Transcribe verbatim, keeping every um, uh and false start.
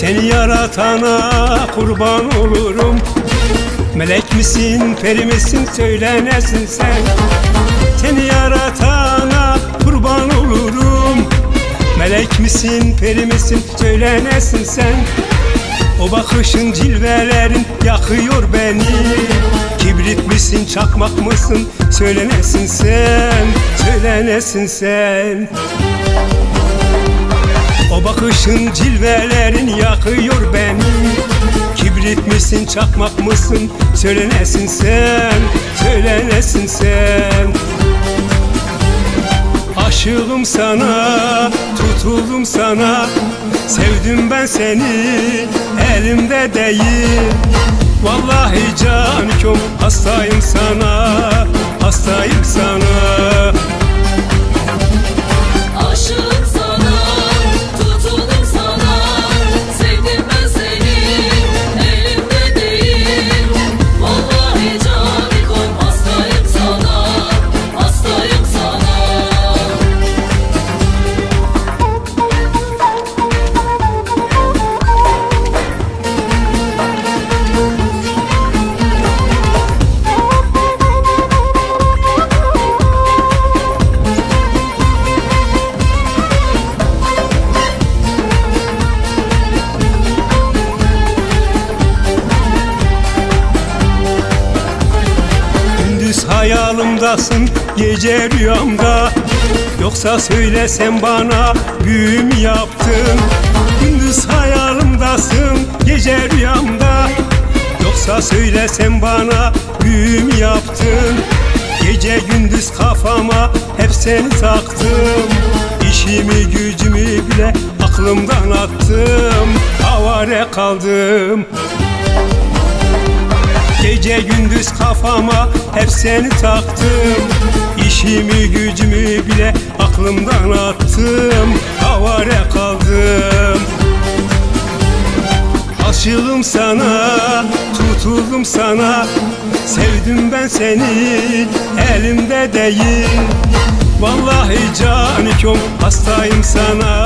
Seni yaratana kurban olurum. Melek misin, peri misin, söyle nesin sen? Seni yaratana kurban olurum. Melek misin, peri misin, söyle nesin sen? O bakışın, cilvelerin yakıyor beni. Kibrit misin, çakmak mısın, söyle nesin sen? Söyle nesin sen? O bakışın, cilvelerin yakıyor beni. Kibrit misin, çakmak mısın, söyle nesin sen? Söyle nesin sen? Aşığım sana, tutuldum sana. Sevdim ben seni, elimde değil. Vallahi canikom, hastayım sana, hastayım sana. Aşığım sana, tutuldum sana. Sevdim ben seni, elimde değil. Vallahi canikom, hastayım sana, hastayım sana. Hayalımdasın, gece rüyamda. Yoksa söylesen bana, büyü mü yaptın? Gündüz hayalımdasın, gece rüyamda. Yoksa söylesen bana, büyü mü yaptın? Gece gündüz kafama hep seni taktım. İşimi gücümü bile aklımdan attım. Avare kaldım. Gece gündüz kafama hep seni taktım. İşimi gücümü bile aklımdan attım. Avare kaldım. Aşığım sana, tutuldum sana. Sevdim ben seni, elimde değil. Vallahi canikom, hastayım sana,